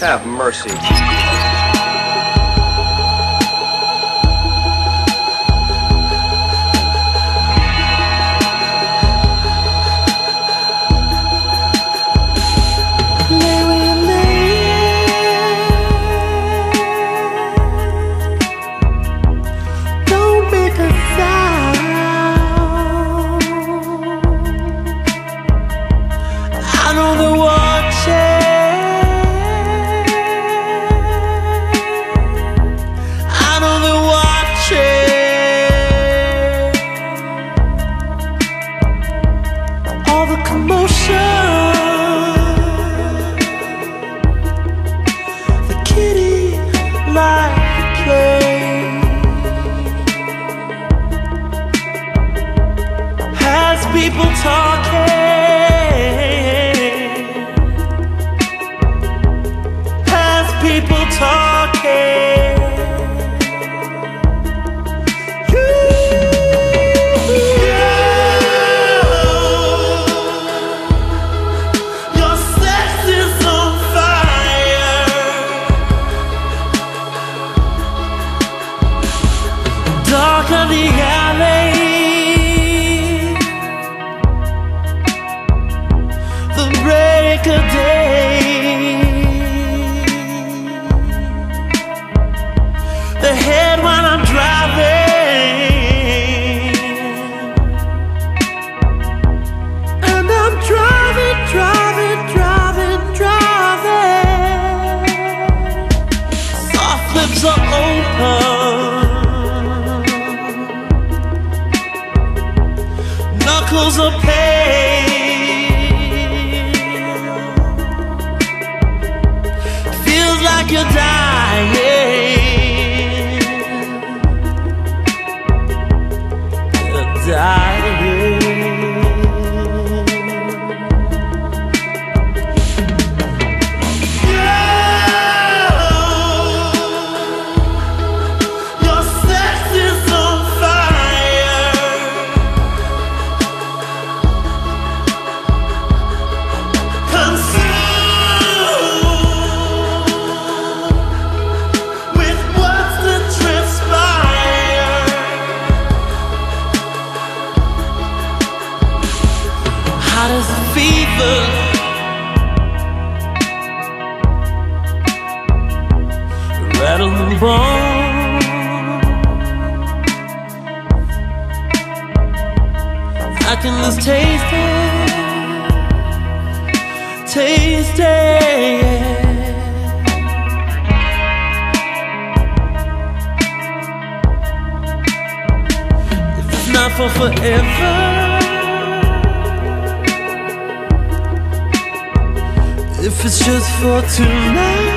Have mercy. I know they're watching. I know they're watching. All the commotion, the kitty like play has people talking. People talking. Your sex is on fire. Dark of the alley, the break of day. The head when I'm driving, and I'm driving, driving, driving, driving. Soft lips are open, knuckles are pale. Feels like you're dying. Your sex is on fire. Consumed with what's to transpire. Hot as a fever, rattle the bone. I can just taste it, taste it. If it's not for forever, if it's just for tonight.